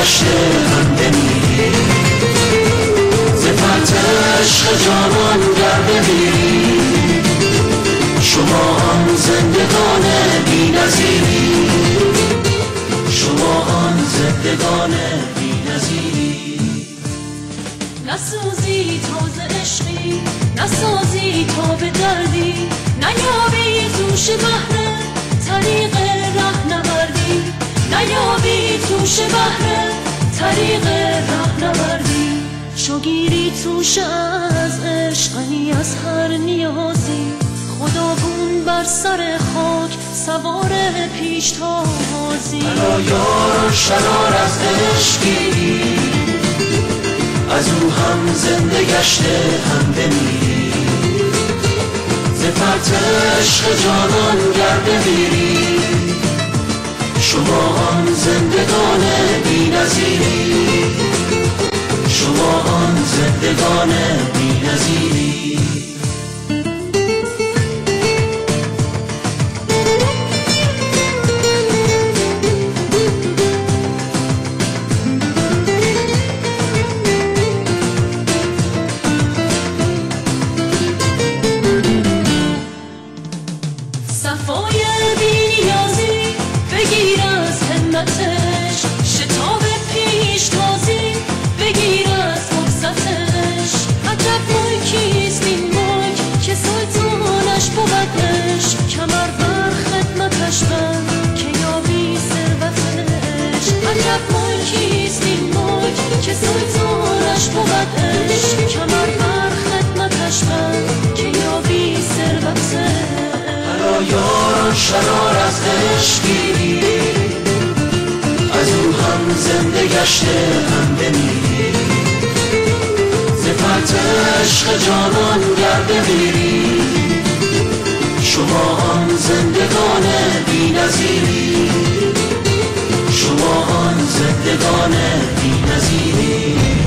گشته هم بمیری، ز فرط عشق جانان گر بمیری، شما آن زندگان بی نظیری، شما آن زندگان بی نظیری. نسوزی تا ز عشقی، نسازی تا به دردی، نیابی توش بهر طریق رهنوردی، نیابی توش بهر طریق رهنوردی. چو گیری توش از عشق غنی از هر نیازی، خداگون بر سر خاک سوار پیشتازی. مرا یار شرار از عشقی، از او هم زنده گشته هم بمیری، ز فرط عشق جانان گر بمیری، شما آن زندگان بی نظیری، شما آن زندگان بی نظیری. صفای بی‌نیازی بگیر از همتش، شتاب پیشتازی بگیر از فرصتش. عجب ملکیست این ملک که سلطانش بودش، کمر بر خدمتش بند که یابی ثروتش. عجب ملکیست این ملک که سلطانش بودش، کمر بر خدمتش بند که یابی ثروتش. یاران شرار از عشقی، از او هم زنده گشته هم بمیری، ز فرط عشق جانان گر بمیری، شما آن زندگان بی نظیری، شما آن زندگان بی نظیری.